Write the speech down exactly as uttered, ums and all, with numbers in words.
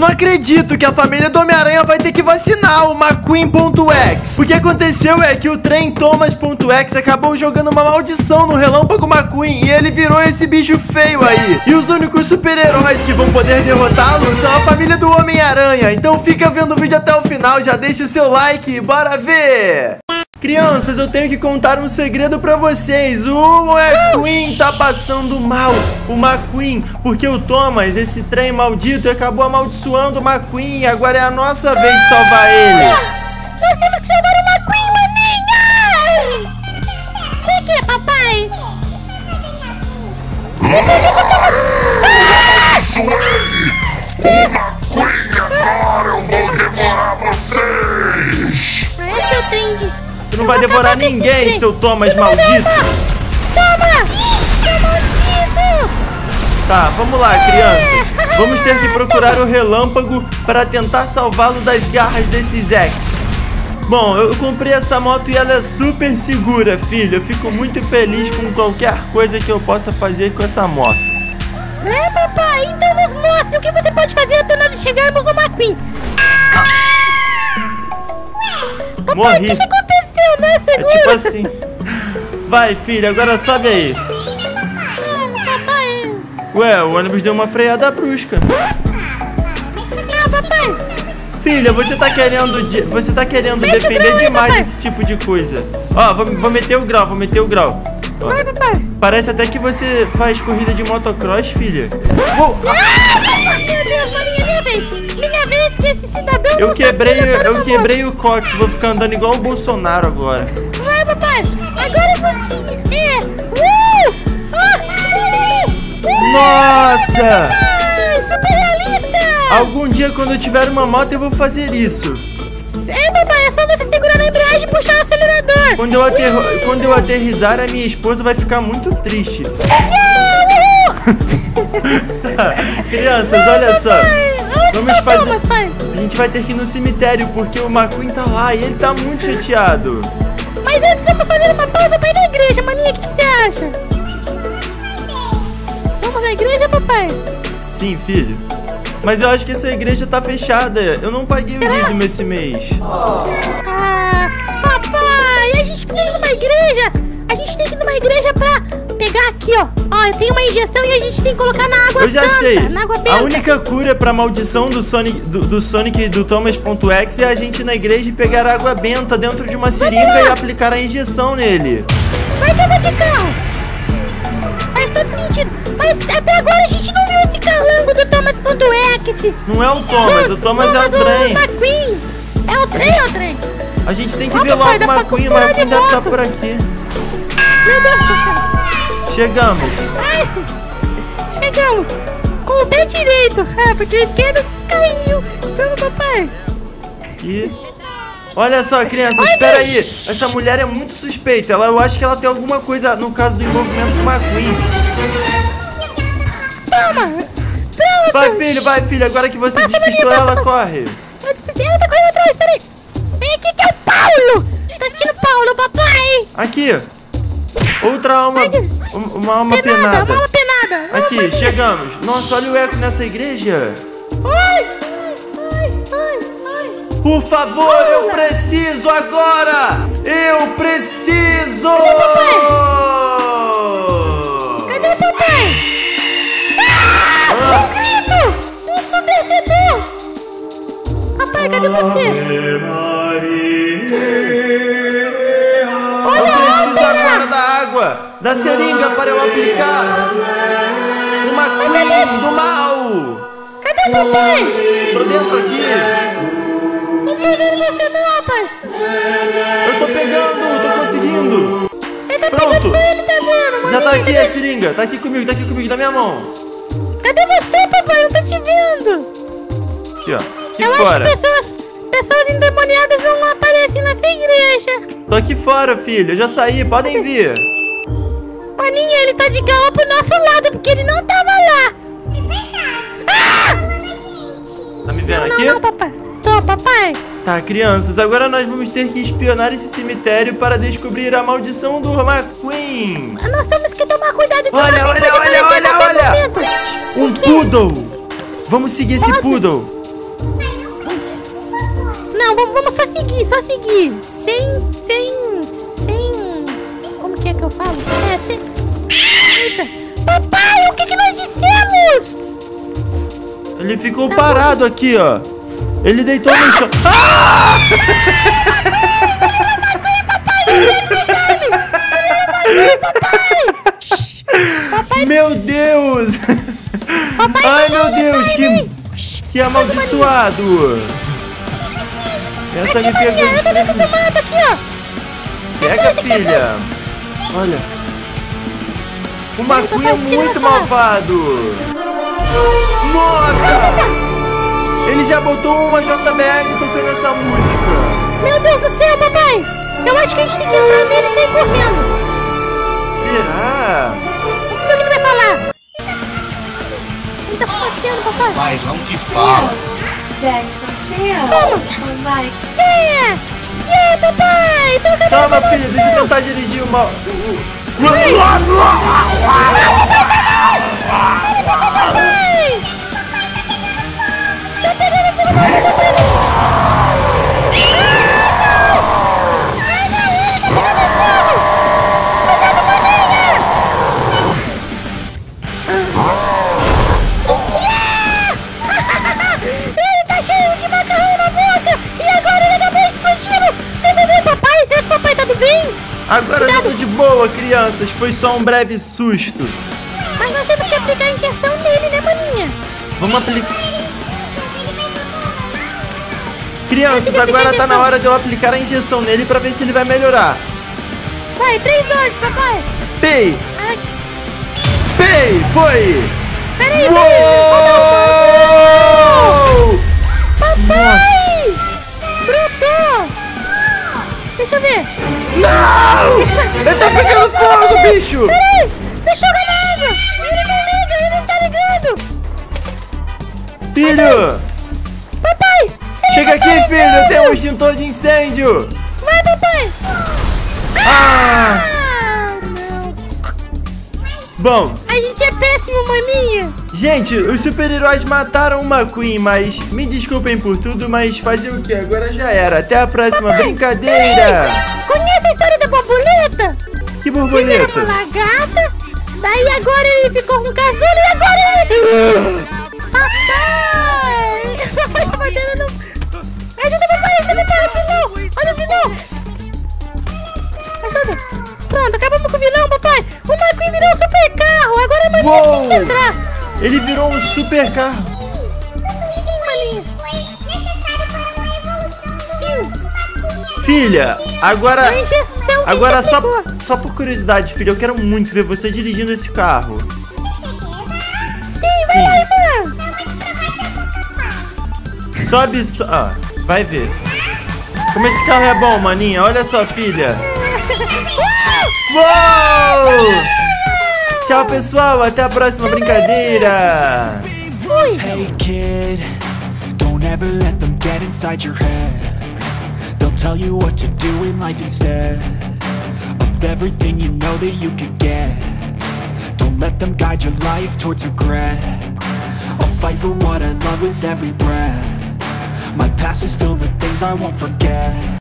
não acredito que a família do Homem-Aranha vai ter que vacinar o McQueen.X. O que aconteceu é que o trem Thomas.X acabou jogando uma maldição no Relâmpago McQueen e ele virou esse bicho feio aí. E os únicos super-heróis que vão poder derrotá-lo são a família do Homem-Aranha. Então fica vendo o vídeo até o final, já deixa o seu like e bora ver! Crianças, eu tenho que contar um segredo pra vocês. O McQueen tá passando mal. O McQueen, porque o Thomas, esse trem maldito, acabou amaldiçoando o McQueen. E agora é a nossa vez de salvar ele. Nós temos que salvar o McQueen, maninha! Por que, papai? Amaldiçoei o McQueen, agora eu vou devorar vocês! É, seu trem de... Tu não vai devorar ninguém, seu Thomas maldito. Toma! Seu maldito! Tá, vamos lá, crianças. Vamos ter que procurar o Relâmpago para tentar salvá-lo das garras desses X. Bom, eu comprei essa moto e ela é super segura, filho. Eu fico muito feliz com qualquer coisa que eu possa fazer com essa moto. É, papai, então nos mostre o que você pode fazer até nós chegarmos no McQueen. Papai, Morri. o que aconteceu, né? Segura. É tipo assim. Vai, filho, agora sobe aí. Papai. Ué, o ônibus deu uma freada brusca. Ah, papai. Filha, você tá querendo, de, você tá querendo Mete o depender grau aí, demais papai. desse tipo de coisa. Ó, vou, vou meter o grau, vou meter o grau. Ó, Vai, papai. parece até que você faz corrida de motocross, filha. Uou, Ah, meu Deus, maninha, minha vez. Minha vez que esse cidadão... eu não quebrei, sabe pilotar eu uma quebrei o cox, vou ficar andando igual o Bolsonaro agora. moto. Vai, papai. Agora eu vou te dizer. Uh! Ah! Uh! Uh! Nossa! Ai, super realista. Algum dia quando eu tiver uma moto eu vou fazer isso. É, papai, é só você segurar na embreagem e puxar o acelerador. Quando eu, aterro, quando eu aterrissar, a minha esposa vai ficar muito triste. Tá, crianças, olha só. Vamos fazer. A gente vai ter que ir no cemitério porque o McQueen tá lá e ele tá muito chateado. Mas antes vamos fazer uma pausa pra ir na igreja, maninha, o que você acha? Vamos na igreja, papai? Sim, filho. Mas eu acho que essa igreja tá fechada. Eu não paguei o dízimo esse mês. Ah, papai, a gente precisa ir numa igreja. A gente tem que ir numa igreja pra pegar aqui, ó. Ó, eu tenho uma injeção e a gente tem que colocar na água Eu já santa, sei. na água A benta. única cura pra maldição do Sonic do, do Sonic e do Thomas.X é a gente ir na igreja e pegar água benta dentro de uma seringa e aplicar a injeção nele. Vai que eu vou de carro. Faz todo sentido. Mas até agora a gente não viu esse calango do Thomas.X. Não é o Thomas, o Thomas é o trem. McQueen. É o trem, é o trem. A gente tem que Ó, ver papai, logo dá o pra McQueen, o costurar McQueen de deve estar moto. por aqui. Meu Deus, papai. Chegamos. Ai, chegamos. Com o pé direito. É, porque o esquerdo caiu. Vamos, papai. E... Olha só, crianças, Ai, espera Deus. aí. Essa mulher é muito suspeita. Ela, eu acho que ela tem alguma coisa no caso do envolvimento com o McQueen. Toma. Pronto. Vai, filho, vai, filho. Agora que você Passa, despistou maninha, ela, passa, corre. Eu despistei, ela tá correndo atrás, peraí. Vem aqui que é o Paulo. Tá assistindo Paulo, papai. Aqui. Outra alma. um- Uma alma Penada, penada. uma alma penada. Aqui, Uma chegamos. Nossa, olha o eco nessa igreja. Ai, ai, ai, ai. Por favor, eu preciso agora. Eu preciso. Cadê o papai? Ah, Ah. um grito. Ensurdecedor. Papai, cadê você? Eu preciso agora da água, da seringa para eu aplicar o McQueen do mal. Cadê o papai? Tô dentro aqui. Não tô vendo você não, rapaz. Eu tô pegando, tô conseguindo. Ele tá Pronto. pegando só ele, tá vendo? Já tá maninha? aqui a seringa, tá aqui comigo, tá aqui comigo, na minha mão. Cadê você, papai? Eu não tô te vendo. Aqui, ó, aqui Eu fora. acho que pessoas, pessoas endemoniadas não aparecem nessa igreja. Tô aqui fora, filho, eu já saí, podem vir. Maninha, ele tá de gaó pro nosso lado, porque ele não tava lá. É verdade. Ah! Tá me vendo Não, aqui? não, papai. Tô, papai. Tá, crianças, agora nós vamos ter que espionar esse cemitério para descobrir a maldição do McQueen. Nós temos que tomar cuidado com Olha, essa olha, coisa olha, que olha, aparece a olha. qualquer momento. Um poodle. Vamos seguir esse Pode? poodle. Não, vamos, vamos só seguir, só seguir. Sem, sem, sem... Como que é que eu falo? É, sem... Eita. Papai, o que que nós dissemos? Ele ficou parado aqui, ó. Ele deitou no chão. Ah! Meu Deus! Ai, meu Deus, que, que amaldiçoado! Essa me pegou desprevenido. Cega, filha! Olha! O McQueen é muito malvado! Nossa! Ele já botou uma J B L tocando essa música! Meu Deus do céu, papai! Eu acho que a gente tem que entrar nele e sair correndo! Será? O que ele vai falar? Ele tá passeando, papai! Vai, não que fala! Jackson, chill. Vamos! Vai. Yeah! Yeah, papai! Toca Calma, filha, deixa eu tentar dirigir uma... papai! Tá pegando fogo! Ele tá cheio de macarrão na boca! E agora ele acabou explodindo! Vem, vem, vem, papai! Será que o papai tá tudo bem? Agora eu tô de boa, crianças. Foi só um breve susto. Mas nós temos que aplicar a injeção nele, né, maninha? Vamos aplicar... Crianças, agora tá na hora de eu aplicar a injeção nele pra ver se ele vai melhorar. Vai, três doses, papai! Pei! Ai, Pei! Foi! peraí, Uou! papai! Brotou! Deixa eu ver! Não! Ele tá pegando fogo, bicho! Peraí! Deixa eu jogar na água! Ele não liga, ele não tá ligando! Filho! Papai! Chega aqui, filho! Eu tenho um extintor de incêndio! Vai, papai! Ah! Ah, não! Bom, A gente é péssimo, maninha! gente, os super-heróis mataram o McQueen, mas me desculpem por tudo, mas fazer o que? Agora já era. Até a próxima brincadeira! Conhece a história da borboleta? Que Primeiro era borboleta! uma lagarta, daí agora ele ficou com um casulo e agora ele... Papai! Papai tá batendo no... Ajuda, papai! Ajuda, papai! O vilão! Olha o vilão! Ajuda! Pronto, acabamos com o vilão, papai! O McQueen virou um super carro! Agora a maninha Uou! tem que entrar! Ele virou um super carro! Sim, maninha! Sim! Filha, agora... A injeção que Agora você só, pegou. só por curiosidade, filha, eu quero muito ver você dirigindo esse carro. Sim, vai lá, irmã! Sobe só... Ah, vai ver. Como esse carro é bom, maninha. Olha só, filha. Uou! Tchau, pessoal. Até a próxima brincadeira. Ui! Hey kid, don't ever let them get inside your head. They'll tell you what to do in life instead of everything you know that you could get. Don't let them guide your life towards regret. I'll fight for what I love with every breath. My past is filled with things I won't forget.